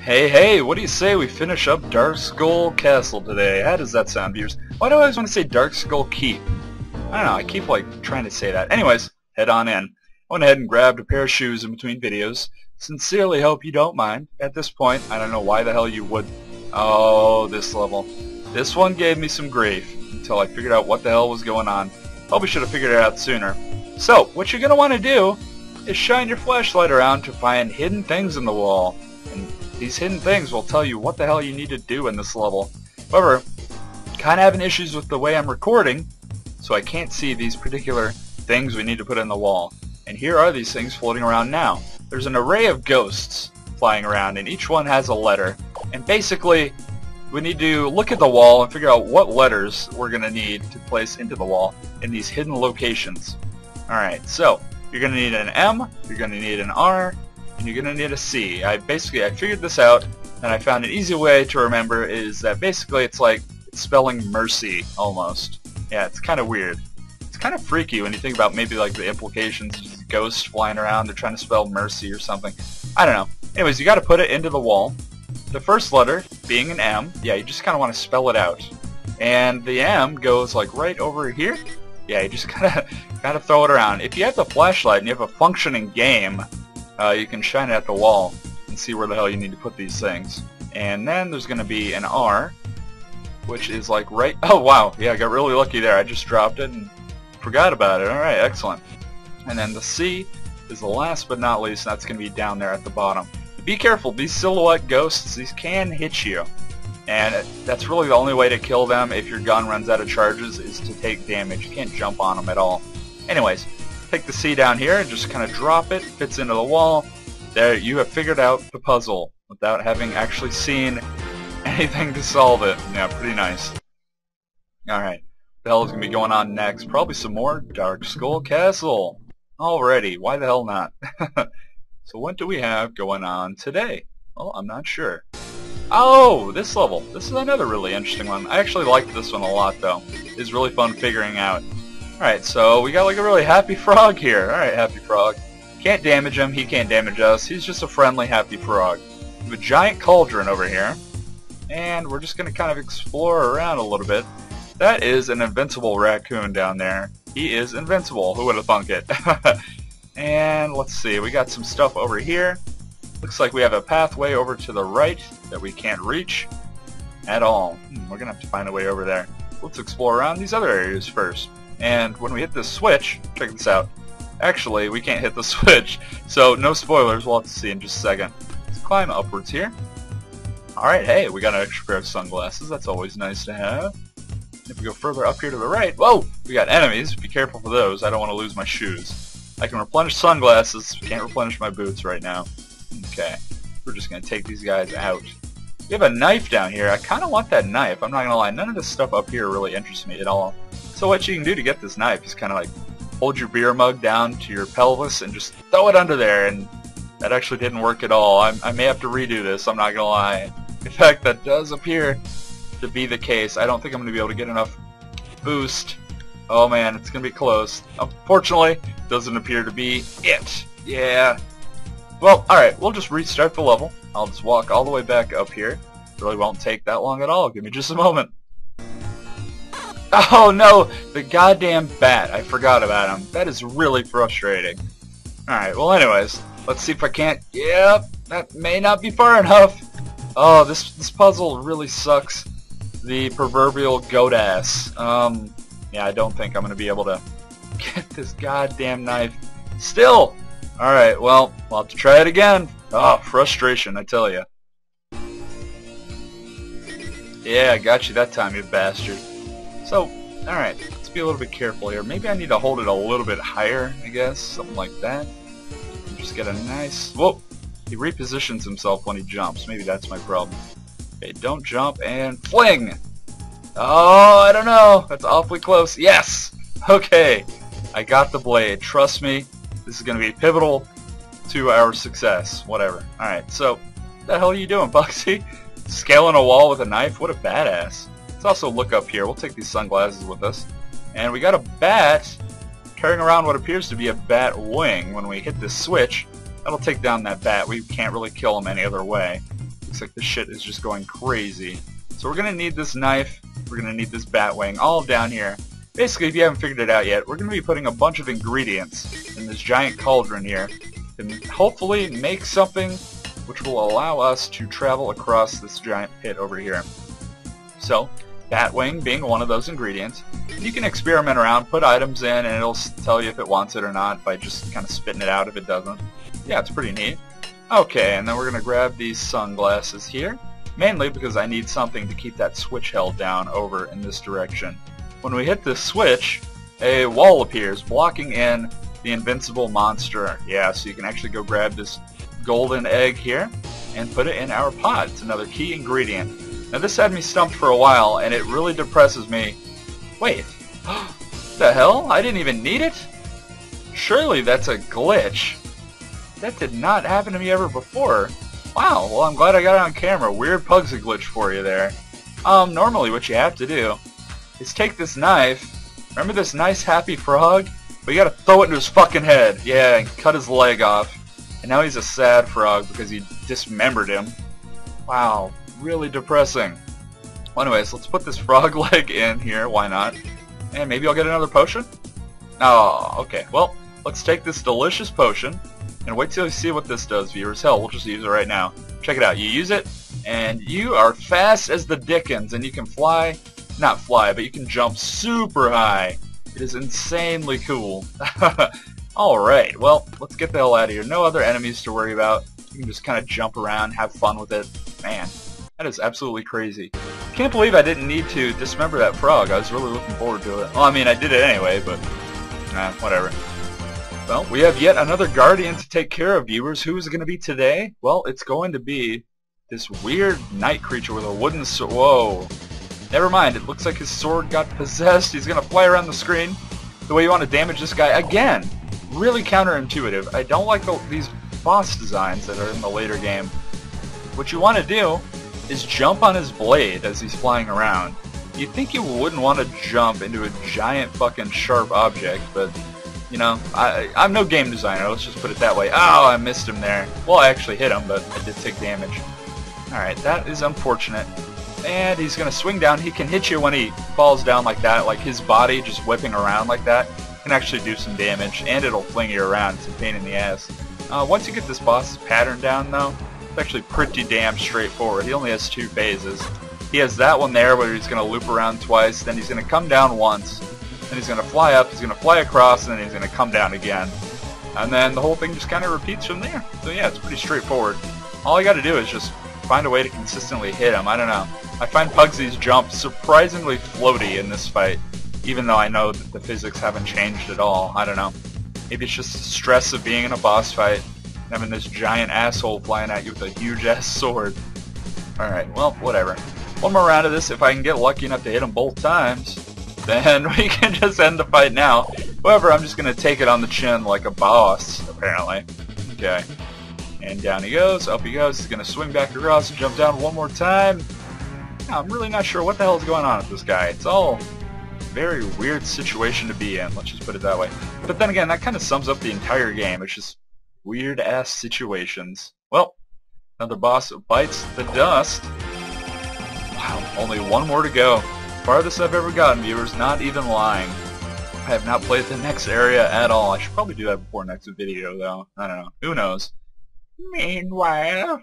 Hey, hey, what do you say we finish up Darkskull Castle today? How does that sound, viewers? Why do I always want to say Darkskull Keep? I don't know, I keep trying to say that. Anyways, head on in. I went ahead and grabbed a pair of shoes in between videos. Sincerely hope you don't mind. At this point, I don't know why the hell you would. Oh, this level. This one gave me some grief until I figured out what the hell was going on. Probably should have figured it out sooner. So, what you're going to want to do is shine your flashlight around to find hidden things in the wall. And these hidden things will tell you what the hell you need to do in this level. However, kind of having issues with the way I'm recording, so I can't see these particular things we need to put in the wall. And here are these things floating around now. There's an array of ghosts flying around, and each one has a letter. And basically, we need to look at the wall and figure out what letters we're going to need to place into the wall in these hidden locations. Alright, so you're going to need an M, you're going to need an R, and you're going to need a C. I figured this out, and I found an easy way to remember is that basically it's like spelling mercy, almost. Yeah, it's kind of weird. It's kind of freaky when you think about maybe like the implications, just ghosts flying around, they're trying to spell mercy or something. I don't know. Anyways, you got to put it into the wall. The first letter being an M, yeah, you just kind of want to spell it out. And the M goes like right over here. Yeah, you just gotta throw it around. If you have the flashlight and you have a functioning game, you can shine it at the wall and see where the hell you need to put these things. And then there's going to be an R, which is like right... Oh, wow. Yeah, I got really lucky there. I just dropped it and forgot about it. Alright, excellent. And then the C is the last but not least, and that's going to be down there at the bottom. Be careful. These silhouette ghosts, these can hit you. And that's really the only way to kill them if your gun runs out of charges is to take damage. You can't jump on them at all. Anyways, take the C down here and just kind of drop it. Fits into the wall. There, you have figured out the puzzle without having actually seen anything to solve it. Yeah, pretty nice. Alright, what the hell is going to be going on next? Probably some more Darkskull Castle. Alrighty, why the hell not? So what do we have going on today? Well, I'm not sure. Oh, this level. This is another really interesting one. I actually liked this one a lot, though. It's really fun figuring out. Alright, so we got like a really happy frog here. Alright, happy frog. Can't damage him, he can't damage us. He's just a friendly, happy frog. We have a giant cauldron over here. And we're just going to kind of explore around a little bit. That is an invincible raccoon down there. He is invincible. Who would have thunk it? And let's see, we got some stuff over here. Looks like we have a pathway over to the right that we can't reach at all. We're going to have to find a way over there. Let's explore around these other areas first. And when we hit this switch, check this out. Actually, we can't hit the switch, so no spoilers, we'll have to see in just a second. Let's climb upwards here. Alright, hey, we got an extra pair of sunglasses, that's always nice to have. And if we go further up here to the right, whoa, we got enemies, be careful for those, I don't want to lose my shoes. I can replenish sunglasses, can't replenish my boots right now. Okay, we're just going to take these guys out. We have a knife down here, I kind of want that knife, I'm not going to lie, none of this stuff up here really interests me at all. So what you can do to get this knife is kind of like hold your beer mug down to your pelvis and just throw it under there, and that actually didn't work at all. I may have to redo this, I'm not going to lie. In fact, that does appear to be the case. I don't think I'm going to be able to get enough boost. Oh man, it's going to be close. Unfortunately, doesn't appear to be it. Yeah. Well, alright, we'll just restart the level. I'll just walk all the way back up here. Really won't take that long at all. Give me just a moment. Oh no, the goddamn bat. I forgot about him. That is really frustrating. Alright, well anyways, let's see if I can't... Yep, that may not be far enough. Oh, this puzzle really sucks. The proverbial goat ass. Yeah, I don't think I'm going to be able to get this goddamn knife. Still! Alright, well, I'll have to try it again. Oh, frustration, I tell ya. Yeah, I got you that time, you bastard. So, alright, let's be a little bit careful here. Maybe I need to hold it a little bit higher, I guess. Something like that. Just get a nice... Whoa! He repositions himself when he jumps. Maybe that's my problem. Okay, don't jump and fling! Oh, I don't know. That's awfully close. Yes! Okay. I got the blade. Trust me, this is going to be pivotal to our success. Whatever. Alright, so, what the hell are you doing, Puggsy? Scaling a wall with a knife? What a badass. Let's also look up here. We'll take these sunglasses with us. And we got a bat carrying around what appears to be a bat wing. When we hit this switch, that'll take down that bat. We can't really kill him any other way. Looks like the shit is just going crazy. So we're going to need this knife, we're going to need this bat wing, all down here. Basically, if you haven't figured it out yet, we're going to be putting a bunch of ingredients in this giant cauldron here to hopefully make something which will allow us to travel across this giant pit over here. So, Batwing being one of those ingredients. You can experiment around, put items in, and it'll tell you if it wants it or not by just kind of spitting it out if it doesn't. Yeah, it's pretty neat. Okay, and then we're going to grab these sunglasses here, mainly because I need something to keep that switch held down over in this direction. When we hit this switch, a wall appears, blocking in the invincible monster. Yeah, so you can actually go grab this golden egg here and put it in our pot. It's another key ingredient. Now this had me stumped for a while, and it really depresses me. Wait, the hell? I didn't even need it? Surely that's a glitch. That did not happen to me ever before. Wow, well I'm glad I got it on camera. Weird Puggsy glitch for you there. Normally what you have to do is take this knife. Remember this nice happy frog? But you gotta throw it into his fucking head. Yeah, and cut his leg off. And now he's a sad frog because you dismembered him. Wow. Really depressing. Well, anyways, let's put this frog leg in here. Why not? And maybe I'll get another potion? Oh, okay. Well, let's take this delicious potion and wait till you see what this does, viewers. Hell, we'll just use it right now. Check it out. You use it, and you are fast as the dickens, and you can fly. Not fly, but you can jump super high. It is insanely cool. Alright, well, let's get the hell out of here. No other enemies to worry about. You can just kind of jump around, have fun with it. Man. That is absolutely crazy. Can't believe I didn't need to dismember that frog. I was really looking forward to it. Well, I mean, I did it anyway, but whatever. Well, we have yet another guardian to take care of, viewers. Who is it going to be today? Well, it's going to be this weird night creature with a wooden sword. Whoa. Never mind. It looks like his sword got possessed. He's going to fly around the screen. The way you want to damage this guy. Again, really counterintuitive. I don't like these boss designs that are in the later game. What you want to do is jump on his blade as he's flying around. You'd think you wouldn't want to jump into a giant fucking sharp object, but, you know, I'm no game designer, let's just put it that way. Oh, I missed him there. Well, I actually hit him, but I did take damage. Alright, that is unfortunate. And he's going to swing down. He can hit you when he falls down like that, like his body just whipping around like that can actually do some damage, and it'll fling you around. It's a pain in the ass. Once you get this boss's pattern down, though, it's actually pretty damn straightforward. He only has 2 phases. He has that one there where he's going to loop around twice, then he's going to come down once, then he's going to fly up, he's going to fly across, and then he's going to come down again. And then the whole thing just kind of repeats from there. So yeah, it's pretty straightforward. All you got to do is just find a way to consistently hit him. I don't know. I find Puggsy's jump surprisingly floaty in this fight, even though I know that the physics haven't changed at all. I don't know. Maybe it's just the stress of being in a boss fight, having this giant asshole flying at you with a huge-ass sword. Alright, well, whatever. One more round of this. If I can get lucky enough to hit him both times, then we can just end the fight now. However, I'm just going to take it on the chin like a boss, apparently. Okay. And down he goes, up he goes. He's going to swing back across and jump down one more time. I'm really not sure what the hell is going on with this guy. It's all a very weird situation to be in. Let's just put it that way. But then again, that kind of sums up the entire game. It's just weird-ass situations. Well, another boss bites the dust. Wow, only one more to go. Farthest I've ever gotten, viewers, not even lying. I have not played the next area at all. I should probably do that before next video, though. I don't know. Who knows? Meanwhile...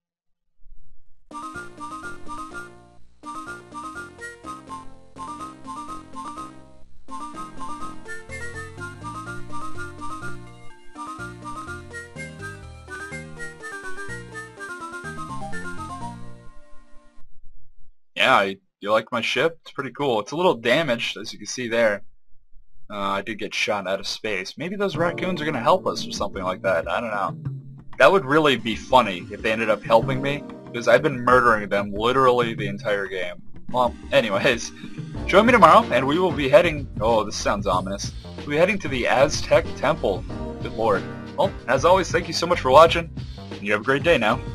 Yeah, you like my ship? It's pretty cool. It's a little damaged, as you can see there. I did get shot out of space. Maybe those raccoons are going to help us or something like that. I don't know. That would really be funny if they ended up helping me, because I've been murdering them literally the entire game. Well, anyways, join me tomorrow, and we will be heading... Oh, this sounds ominous. We'll be heading to the Aztec Temple. Good lord. Well, as always, thank you so much for watching, and you have a great day now.